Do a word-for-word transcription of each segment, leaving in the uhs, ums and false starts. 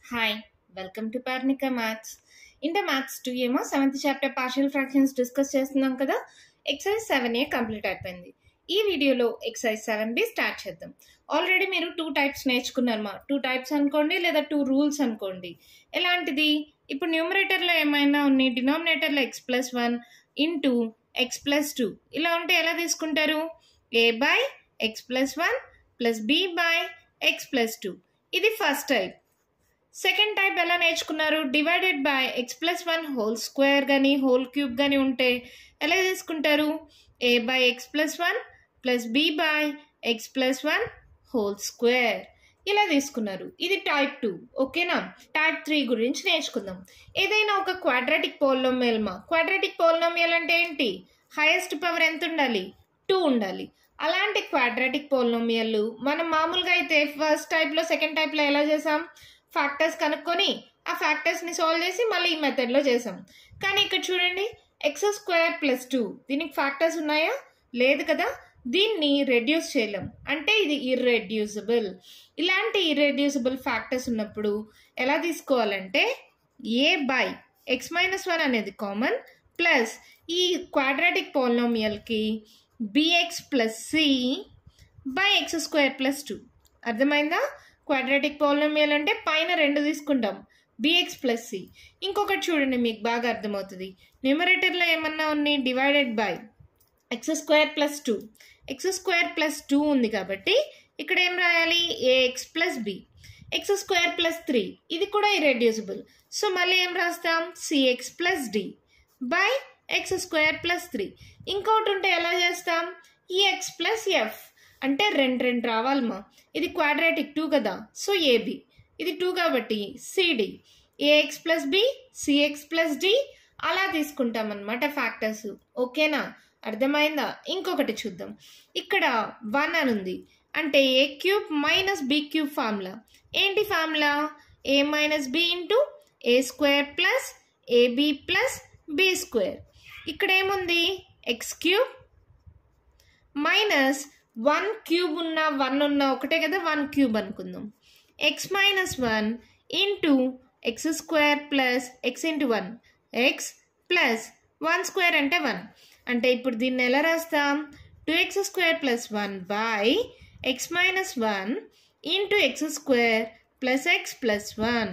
Hi, welcome to Parnika Maths. Inter Maths two ఏమో seventh chapter partial fractions discuss చేస్తున్నాం కదా. Exercise seven A complete అయిపోయింది. ఈ వీడియోలో ఎక్సర్సైజ్ సెవెన్ బి స్టార్ట్ చేద్దాం. ఆల్రెడీ మీరు టూ టైప్స్ నేర్చుకున్నారు మా టూ టైప్స్ అనుకోండి లేదా టూ రూల్స్ అనుకోండి. ఎలాంటిది? ఇప్పుడు న్యూమరేటర్లో ఏమైనా ఉన్నాయి, డినామినేటర్లో x plus one into x plus two ఇలా ఉంటే ఎలా తీసుకుంటారు? A by x plus one plus b by x plus two. ఇది ఫస్ట్ టైప్. సెకండ్ టైప్ ఎలా నేర్చుకున్నారు? Divided by x plus one whole square కానీ హోల్ క్యూబ్ కానీ ఉంటే ఎలా తీసుకుంటారు? A by x plus one plus b by x plus one whole square ఇలా తీసుకున్నారు. ఇది టైప్ టూ. ఓకేనా? టైప్ త్రీ గురించి నేర్చుకుందాం. ఏదైనా ఒక క్వాడ్రాటిక్ పోలినోమియల్ మా క్వాడ్రాటిక్ పోలినోమియల్ అంటే ఏంటి? హైయెస్ట్ పవర్ ఎంత ఉండాలి? టూ ఉండాలి. అలాంటి క్వాడ్రాటిక్ పోలినోమియల్ మనం మామూలుగా అయితే ఫస్ట్ టైప్లో సెకండ్ టైప్లో ఎలా చేసాం? ఫ్యాక్టర్స్ కనుక్కొని ఆ ఫ్యాక్టర్స్ని సాల్వ్ చేసి మళ్ళీ ఈ మెథడ్లో చేసాం. కానీ ఇక్కడ చూడండి, ఎక్స్ స్క్వేర్ ప్లస్ టూ దీనికి ఫ్యాక్టర్స్ ఉన్నాయా? లేదు కదా. దీన్ని రెడ్యూస్ చేయలేం, అంటే ఇది ఇర్రెడ్యూసిబుల్. ఇలాంటి ఇర్రెడ్యూసిబుల్ ఫ్యాక్టర్స్ ఉన్నప్పుడు ఎలా తీసుకోవాలంటే a by x minus one అనేది కామన్ ప్లస్ ఈ క్వాడ్రాటిక్ పోలినోమియల్కి b x plus c by x square plus two. అర్థమైందా? క్వాడ్రాటిక్ పోలినోమియల్ అంటే పైన రెండు తీసుకుంటాం, బిఎక్స్ ప్లస్ సి. ఇంకొకటి చూడండి, మీకు బాగా అర్థమవుతుంది. న్యూమరేటర్లో ఏమన్నా ఉన్నాయి? Divided by x square plus two. X square plus two ఉంది కాబట్టి ఇక్కడ ఏం రాయాలి? A x plus b. X square plus three ఇది కూడా ఇర్రెడ్యూసిబుల్, సో మళ్ళీ ఏం రాస్తాం? C x plus d by x square plus three. ఇంకోటి ఉంటే ఎలా చేస్తాం? ఈఎక్స్ ప్లస్ ఎఫ్ అంటే రెండు రెండు రావాలి మా. ఇది క్వాడ్రాటిక్ టూ కదా, సో ఏబి. ఇది టూ కాబట్టి c d. A x plus b c x plus d అలా తీసుకుంటాం అన్నమాట ఫ్యాక్టర్స్. ఓకేనా? అర్థమైందా? ఇంకొకటి చూద్దాం. ఇక్కడ వన్ అని ఉంది అంటే a cube minus b cube formula. ఏంటి formula? A minus b into a square plus a b plus b square. ఇక్కడ ఏముంది? X cube minus one cube ఉన్న వన్ ఉన్న ఒకటే కదా, వన్ క్యూబ్ అనుకుందాం. X minus one into x square plus x into one x plus one square అంటే one. అంటే ఇప్పుడు దీన్ని ఎలా రాస్తాం? Two x square plus one by x minus one into x square plus x plus one.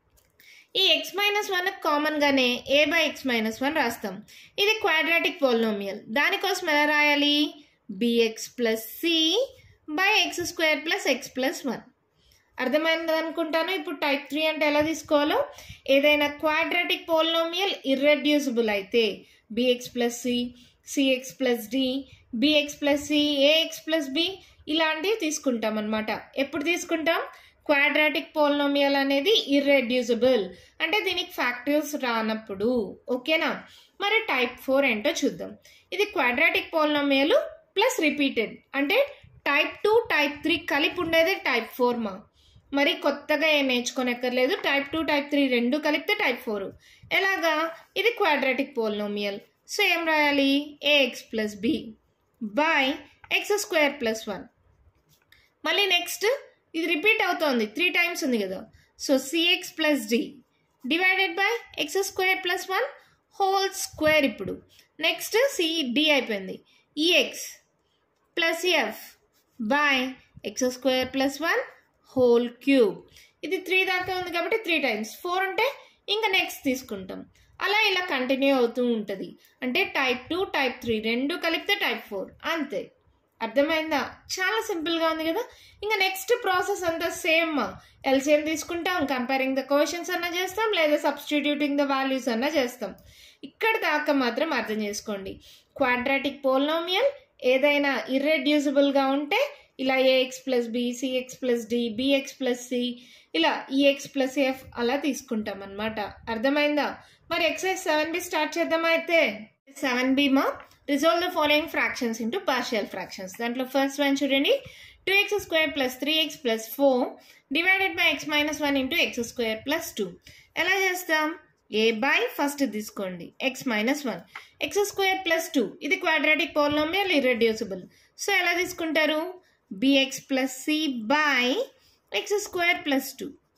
ఈ x minus one కామన్గానే a by x minus one రాస్తాం. ఇది క్వాడ్రాటిక్ పోలినోమియల్, దానికోసం ఎలా రాయాలి? B x plus c by x square plus x plus one. అర్థమైంది అనుకుంటాను. ఇప్పుడు టైప్ త్రీ అంటే ఎలా తీసుకోవాలో, ఏదైనా క్వాడ్రాటిక్ పోలినోమియల్ ఇర్రెడ్యూసిబుల్ అయితే b x plus c c x plus d b x plus c a x plus b ఇలాంటివి తీసుకుంటాం అనమాట. ఎప్పుడు తీసుకుంటాం? క్వాడ్రాటిక్ పోలినోమియల్ అనేది ఇర్రెడ్యూసిబుల్ అంటే దీనికి ఫ్యాక్టర్స్ రానప్పుడు. ఓకేనా? మరి టైప్ ఫోర్ ఏంటో చూద్దాం. ఇది క్వాడ్రాటిక్ పోలినోమియల్ ప్లస్ రిపీటెడ్ అంటే టైప్ టూ టైప్ త్రీ కలిపి ఉండేదే టైప్ ఫోర్ మా. మరి కొత్తగా ఏం నేర్చుకోనక్కర్లేదు. టైప్ టూ టైప్ త్రీ రెండు కలిపితే టైప్ ఫోర్. ఎలాగా? ఇది క్వాడ్రాటిక్ పోలినోమియల్, సో ఏం రాయాలి? A x plus b by x square plus one. మళ్ళీ నెక్స్ట్ ఇది రిపీట్ అవుతోంది, త్రీ టైమ్స్ ఉంది కదా, so c x plus d divided by x square plus one whole square. ఇప్పుడు నెక్స్ట్ సి డి అయిపోయింది. E x plus f by x square plus one whole cube. ఇది three దాకా ఉంది కాబట్టి త్రీ టైమ్స్. ఫోర్ ఉంటే ఇంకా నెక్స్ట్ తీసుకుంటాం. అలా ఇలా కంటిన్యూ అవుతూ ఉంటుంది. అంటే టైప్ టూ టైప్ త్రీ రెండు కలిపితే టైప్ ఫోర్ అంతే. అర్థమైందా? చాలా సింపుల్గా ఉంది కదా. ఇంకా నెక్స్ట్ ప్రాసెస్ అంతా సేమ్. ఎల్సిఎం తీసుకుంటాం, కంపేరింగ్ ద కోషన్స్ అన్నా చేస్తాం, లేదా సబ్స్టిట్యూటింగ్ ద వాల్యూస్ అన్నా చేస్తాం. ఇక్కడ దాకా మాత్రం అర్థం చేసుకోండి. క్వాడ్రాటిక్ పోలినోమియల్ ఏదైనా ఇర్రెడ్యూసిబుల్గా ఉంటే ఇలా a x plus b c x plus d b x plus c ఇలా ఈఎక్స్ ప్లస్ ఎఫ్ అలా తీసుకుంటాం అనమాట. అర్థమైందా? మరి ఎక్సర్సైజ్ సెవెన్ బి స్టార్ట్ చేద్దాం. అయితే సెవెన్ బి మా resolve the following fractions into partial fractions. దాంట్లో ఫస్ట్ వన్ చూడండి, two x square plus three x plus four divided by x minus one into x square plus two. ఎలా చేస్తాం? A by first తీసుకోండి x minus one x square plus two. ఇది quadratic polynomial irreducible, so ఎలా తీసుకుంటారు? B x plus c by x square plus two.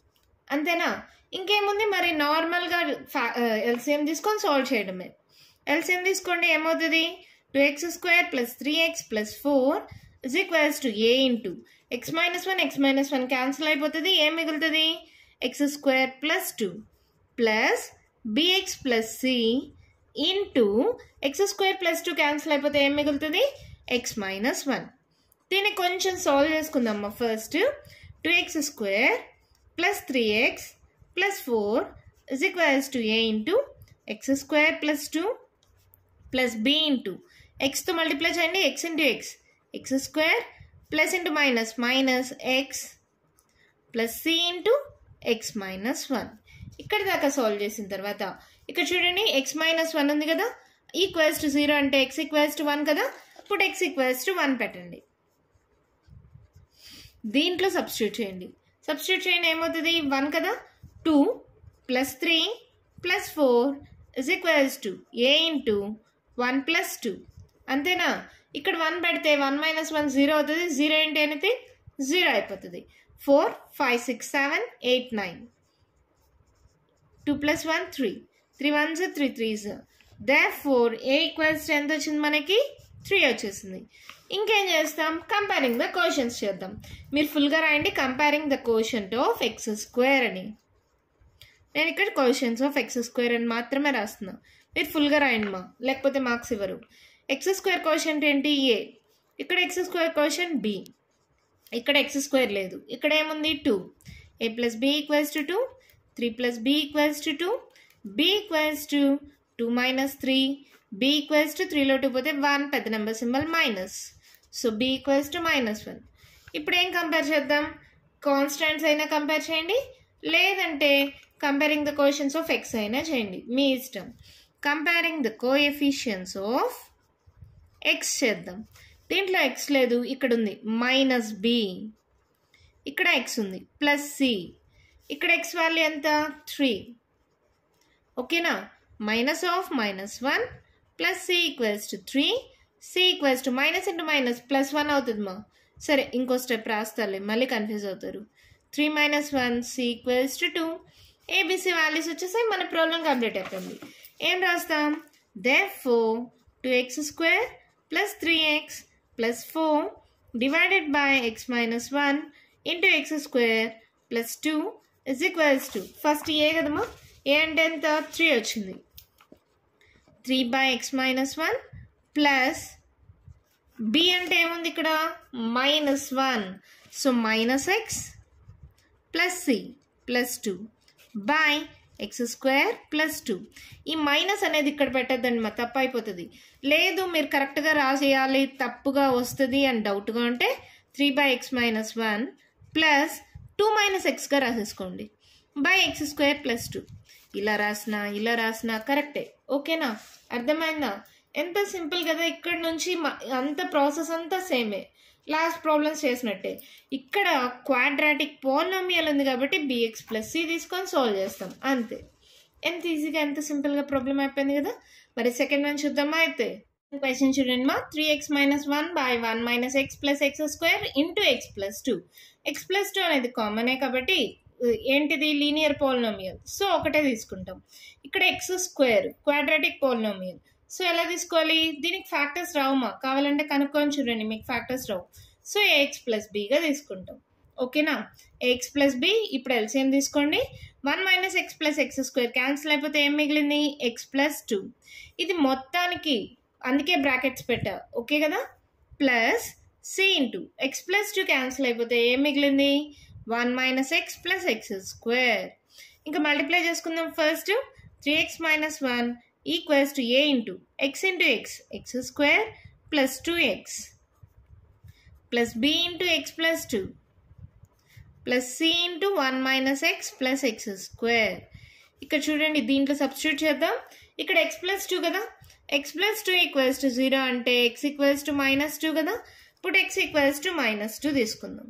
అంతేనా? ఇంకేముంది మరి నార్మల్గా ఎల్సిఎం తీసుకొని సాల్వ్ చేయడమే. ఎల్సిఎం తీసుకోండి, ఏమవుతుంది? Two x square plus three x plus four is equals to a into x minus one x minus one cancel అయిపోతుంది. ఏం మిగులుతుంది? X square plus two plus b x plus c into x square plus two cancel అయిపోతే ఏం మిగులుతుంది? X minus one. దీన్ని కొంచెం solve చేసుకుందామా. First two x square plus three x plus four is equals to a into x square plus two plus b into ఎక్స్తో multiply చేయండి, x into x x square plus into minus minus x plus c into x minus one. ఇక్కడ దాకా solve చేసిన తర్వాత ఇక్కడ చూడండి, X minus one ఉంది కదా, ఈక్వల్స్ టు జీరో అంటే ఎక్స్ ఈక్వల్స్ టు వన్ కదా. ఇప్పుడు ఎక్స్ ఈక్వల్స్ టు వన్ పెట్టండి, దీంట్లో సబ్స్టిట్యూట్ చేయండి. సబ్స్టిట్యూట్ చేయండి, ఏమవుతుంది? వన్ కదా. Two plus three plus four is equals to a into one plus two. అంతేనా? ఇక్కడ వన్ పెడితే వన్ మైనస్ వన్ జీరో అవుతుంది. జీరో ఏంటి అనేది జీరో అయిపోతుంది. Four five six seven eight nine two plus one three three once three threes therefore a equals ఎంత వచ్చింది మనకి? త్రీ వచ్చేసింది. ఇంకేం చేస్తాం? కంపేరింగ్ ద కోషన్స్ చేద్దాం. మీరు ఫుల్గా రాయండి, comparing the coefficient of x square అని. నేను ఇక్కడ కోషన్స్ ఆఫ్ ఎక్స్ స్క్వేర్ అని మాత్రమే రాస్తున్నా, మీరు ఫుల్గా రాయండి మా, లేకపోతే మార్క్స్ ఇవ్వరు. ఎక్స్ స్క్వేర్ కోషంట్ ఏంటి? ఏ. ఇక్కడ ఎక్స్ స్క్వేర్ కోషంట్ బి. ఇక్కడ ఎక్స్ స్క్వేర్ లేదు, ఇక్కడ ఏముంది? Two. A plus b equals to two, three plus b equals to two, b equals to two minus three, b equals to త్రీలో two పోతే one, పెద్ద number symbol minus. So b equals to minus one. ఇప్పుడు ఏం compare చేద్దాం? Constants అయినా compare చేయండి, లేదంటే comparing the coefficients of x అయినా చేయండి, మీ ఇష్టం. Comparing the coefficients of x చేద్దాం. దీంట్లో ఎక్స్ లేదు, ఇక్కడ ఉంది మైనస్ బి, ఇక్కడ ఎక్స్ ఉంది ప్లస్ సి, ఇక్కడ ఎక్స్ వాల్యూ ఎంత? త్రీ. ఓకేనా? Minus of minus one plus c equals to three, c equals to minus into minus plus one అవుతుంది మా. సరే, ఇంకో స్టెప్ రాస్తాలే, మళ్ళీ కన్ఫ్యూజ్ అవుతారు. Three minus one c equals to two. ABC values వచ్చేసాయి, మన ప్రాబ్లం కంప్లీట్ అయిపోయింది. ఏం రాస్తాం? Therefore two x square plus three x plus four divided by x minus one into x square plus two is equals to, first a కదమ్మా, a అంటే ఎంత? Three వచ్చింది. Three by x minus one plus b అంటే ఏముంది ఇక్కడ? Minus one. So minus x plus c plus two by x square plus two. ఈ minus అనేది ఇక్కడ పెట్టద్దండి మా, తప్పు అయిపోతుంది. లేదు మీరు కరెక్ట్గా రాసేయాలి, తప్పుగా వస్తుంది అని డౌట్గా ఉంటే three by x minus one plus two minus ఎక్స్గా రాసేసుకోండి by x square plus two. ఇలా రాసినా ఇలా రాసినా కరెక్టే. ఓకేనా? అర్థమైందా? ఎంత సింపుల్ కదా. ఇక్కడ నుంచి అంత ప్రాసెస్ అంతా సేమే, లాస్ట్ ప్రాబ్లమ్స్ చేసినట్టే. ఇక్కడ క్వాడ్రాటిక్ పోలినామియల్ ఉంది కాబట్టి బిఎక్స్ ప్లస్ సి తీసుకొని సాల్వ్ చేస్తాం, అంతే. ఎంత ఈజీగా ఎంత సింపుల్గా ప్రాబ్లం అయిపోయింది కదా. మరి సెకండ్ వన్ చూద్దామా? అయితే క్వశ్చన్ చూడండి మా, three x minus one by one minus x plus x square into x plus two. X plus two అనేది కామనే కాబట్టి ఏంటిది? లీనియర్ పోలినామియల్, సో ఒకటే తీసుకుంటాం. ఇక్కడ x square quadratic polynomial, so ఎలా తీసుకోవాలి? దీనికి ఫ్యాక్టర్స్ రావుమా, కావాలంటే కనుక్కొని చూడండి, మీకు ఫ్యాక్టర్స్ రావు. సో ఏఎక్స్ ప్లస్ బిగా తీసుకుంటాం. ఓకేనా? A x plus b. ఇప్పుడు ఎల్సిఎం తీసుకోండి. One minus x plus x square cancel అయిపోతే ఏం మిగిలింది? X plus two. ఇది మొత్తానికి అందుకే బ్రాకెట్స్ పెట్టా, ఓకే కదా. Plus c into x plus two cancel అయిపోతే ఏం మిగిలింది? One minus x plus x square. ఇంకా మల్టిప్లై చేసుకుందాం. First three x minus one equals to a into x into x x square plus two x plus b into x plus two plus c into one minus x plus x square. ఇక్కడ చూడండి, దీంట్లో substitute చేద్దాం. ఇక్కడ x plus two కదా, x plus two equals to zero అంటే x equals to minus two కదా. ఇప్పుడు x equals to minus two తీసుకుందాం.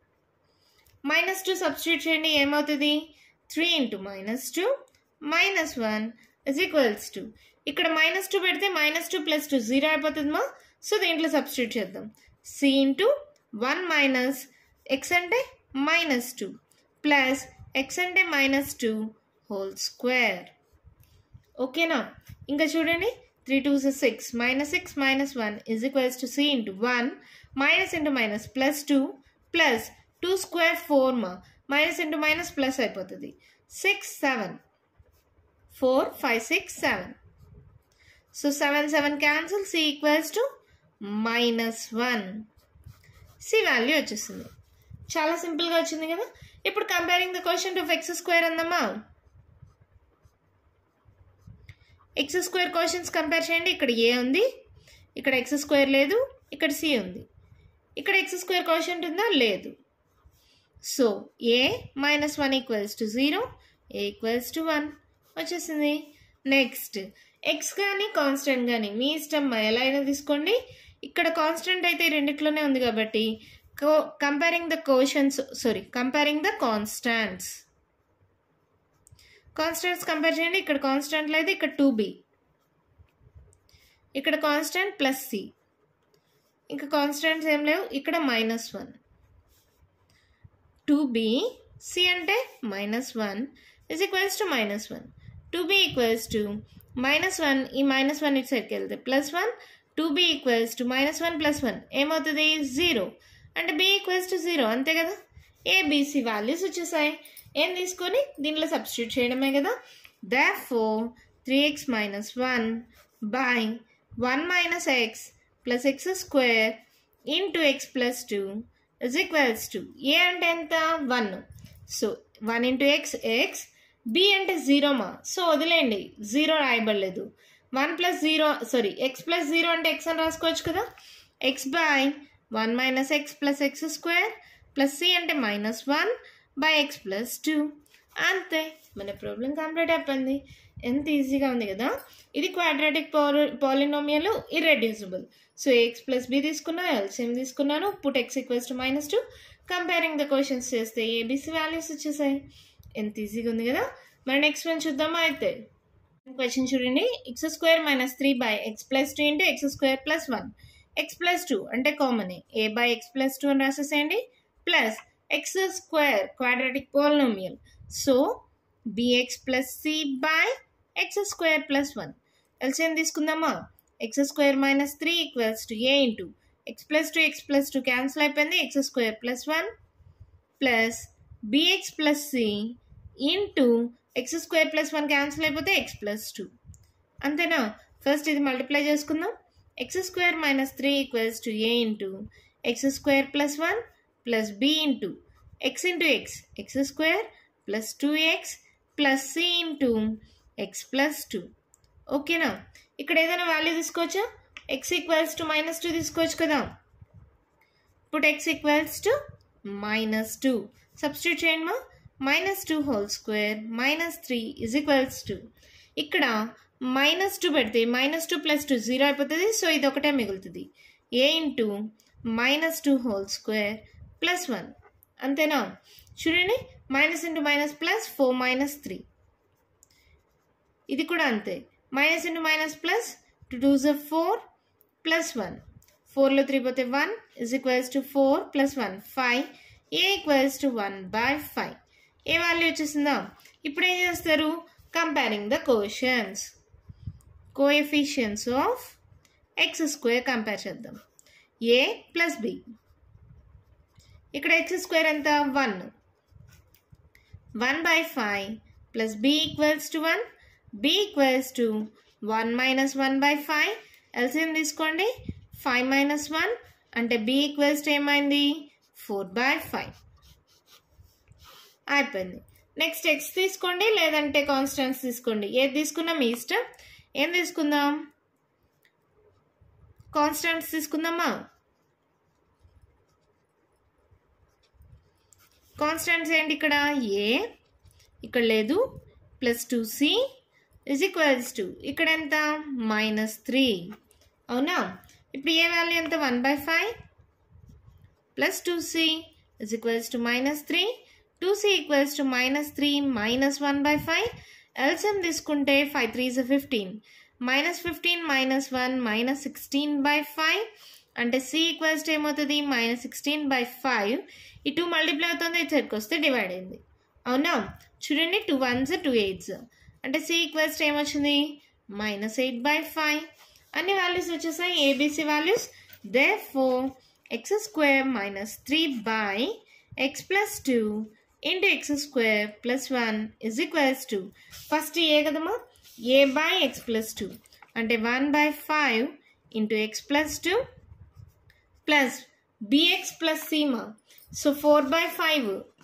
మైనస్ టూ సబ్స్టిట్యూట్ చేయండి, ఏమవుతుంది? Three into minus two minus one is equals to, ఇక్కడ minus two పెడితే minus two plus two zero అయిపోతుంది మా. సో దీంట్లో సబ్స్టిట్యూట్ చేద్దాం. C into one minus x అంటే మైనస్ టూ ప్లస్ ఎక్స్ అంటే మైనస్ టూ హోల్ స్క్వేర్. ఓకేనా? ఇంకా చూడండి, three two six, minus six minus one is equals to c into one, minus into minus plus two, plus two square four మా minus into minus plus అయిపోతుంది. Six seven, four five six seven. So seven seven cancel, c equals to minus one. C value వచ్చేస్తుంది. చాలా సింపుల్గా వచ్చింది కదా. ఇప్పుడు comparing the coefficient of x square అందమ్మా. X square coefficients compare చేయండి. ఇక్కడ ఏ ఉంది, ఇక్కడ ఎక్స్ స్క్వేర్ లేదు, ఇక్కడ సి ఉంది. ఇక్కడ ఎక్స్ స్క్వేర్ కోషంట్ ఉందా? లేదు. So a minus one equals to zero, a equals to one వచ్చేసింది. నెక్స్ట్ ఎక్స్ కానీ కాన్స్టెంట్ కానీ మీ ఇష్టం, ఎలా అయినా తీసుకోండి. ఇక్కడ కాన్స్టెంట్ అయితే రెండిట్లోనే ఉంది కాబట్టి co comparing the coefficients sorry comparing the constants constants compare చేయండి. ఇక్కడ కాన్స్టాంట్లు అయితే ఇక్కడ టూ బి, ఇక్కడ కాన్స్టాంట్ ప్లస్ సి, ఇంకా కాన్స్టాంట్స్ ఏం లేవు. ఇక్కడ minus one, two b, c అంటే minus one is equals to minus one. Two b equals to minus one, ఈ మైనస్ వన్ ఇటు సైడ్కి వెళ్తే plus one, two b equals to minus one plus one ఏమవుతుంది? Zero. అంటే b equals to zero, అంతే కదా. ABC values వచ్చేసాయి. ఏం తీసుకొని దీంట్లో సబ్స్టిట్యూట్ చేయడమే కదా. Therefore three x minus one by one minus x plus x square into x plus two is equals to a అంటే ఎంత? One. So one into x x, b అంటే జీరో మా, సో వదిలేండి, జీరో రాయబడలేదు. One plus zero sorry x plus zero అంటే x అని రాసుకోవచ్చు కదా. X by one minus x plus x square plus c అంటే minus one by x plus two. అంతే, మన ప్రాబ్లం కంప్లీట్ అయిపోయింది. ఎంత ఈజీగా ఉంది కదా. ఇది quadratic polynomial irreducible. So x plus b తీసుకున్నా, ఎల్సిఎం తీసుకున్నాను, put x equals to minus two. Comparing the questions చేస్తే ఏబిసి వాల్యూస్ వచ్చేసాయి. ఎంత ఈజీగా ఉంది కదా. మరి నెక్స్ట్ వన్ చూద్దామా. అయితే క్వశ్చన్ చూడండి, x square minus three by x plus two into x square plus one. X plus two అంటే common, a by x plus two అని రాసేసేయండి, plus x square quadratic polynomial. So b x plus c by x square plus one. LCM తీసుకుందామా. X square minus three equals to a into x plus two, x plus two cancel అయిపోయింది, x square plus one plus b x plus c into x square plus one cancel అయిపోతే x plus two. అంతేనా. First ఇది multiply చేసుకుందాం. X square minus three equals to a into x square plus one plus b into x into x, x square plus two x plus c into x plus two. ఓకేనా. ఇక్కడ ఏదైనా value తీసుకోవచ్చా. X equals to minus two తీసుకోవచ్చు కదా. ఇప్పుడు x equals to minus two substitute చేయండి మా. Minus two whole square minus three is equals to, ఇక్కడ మైనస్ టూ పెడితే minus two plus two zero అయిపోతుంది. సో ఇది ఒకటే మిగులుతుంది. A into minus two whole square plus one. అంతేనా. చూడండి, minus into minus plus four minus three. ఇది కూడా అంతే. Minus into minus plus two two జ ఫోర్ ప్లస్ వన్. ఫోర్లో త్రీ పోతే one is equals to four plus one five. A equals to one by five. A value వచ్చేసిందా. ఇప్పుడు ఏం చేస్తారు, comparing the quotients coefficients of x square compare చేద్దాం. A plus b, ఇక్కడ x square ఎంత? One. One by five plus b equals to one, b equals to one minus one by five. LCM తీసుకోండి. Five minus one అంటే b equals to ఏమైంది? Four by five. అయిపోయింది. Next x తీసుకోండి, లేదంటే constants తీసుకోండి. ఏది తీసుకున్నా మీ ఇష్టం. ఏం తీసుకుందాం? కాన్స్టెంట్స్ తీసుకుందామా. కాన్స్టెంట్స్ ఏంటి ఇక్కడ? ఏ ఇక్కడ లేదు, plus two c is equals to ఇక్కడ ఎంత? Minus three. అవునా. ఇప్పుడు ఏ వాల్యూ ఎంత? One by five plus two c is equals to minus three. Two c equals to minus three minus one by five. LCM తీసుకుంటే five three is fifteen. Minus fifteen minus one minus sixteen by five అంటే c equals to ఏమవుతుంది? Minus sixteen by five. ఈ two multiply అవుతుంది, ఇటు సైడ్కి వస్తే divide అయింది. అవునా? చూడండి, టూ వన్స్ టూ ఎయిట్స్ అంటే సి ఈక్వల్స్ ఏమొచ్చింది? Minus eight by five. అన్ని వాల్యూస్ వచ్చేసాయి, ABC values. Therefore x square minus three by x plus two into x square plus one is equals to first a కదమ్మా, a by x plus two అంటే one by five into x plus two plus b x plus సీమా. So four by five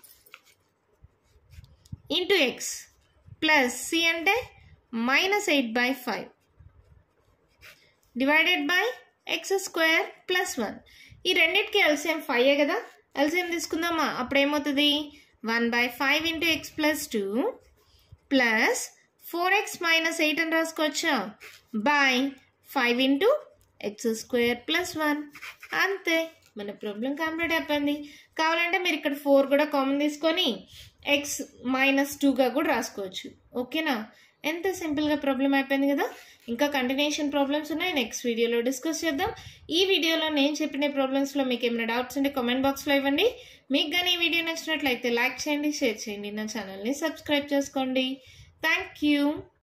into x plus c అంటే minus eight by five divided by x square plus one. ఈ రెండింటికి LCM five కదా, LCM తీసుకుందామా? అప్పుడు ఏమవుతుంది? One by five into x plus two plus four x minus eight అని రాసుకోవచ్చా, by five into x square plus one. అంతే, మన ప్రాబ్లం కంప్లీట్ అయిపోయింది. కావాలంటే మీరు ఇక్కడ ఫోర్ కూడా కామన్ తీసుకొని ఎక్స్ మైనస్ టూగా కూడా రాసుకోవచ్చు. ఓకేనా? ఎంత సింపుల్గా ప్రాబ్లం అయిపోయింది కదా. ఇంకా కంటిన్యూషన్ ప్రాబ్లమ్స్ ఉన్నాయి, నెక్స్ట్ వీడియోలో డిస్కస్ చేద్దాం. ఈ వీడియోలో నేను చెప్పిన ప్రాబ్లమ్స్లో మీకు ఏమైనా డౌట్స్ ఉంటే కామెంట్ బాక్స్లో ఇవ్వండి. మీకు కానీ ఈ వీడియో నచ్చినట్లయితే లైక్ చేయండి, షేర్ చేయండి, నా ఛానల్ని సబ్స్క్రైబ్ చేసుకోండి. Thank you.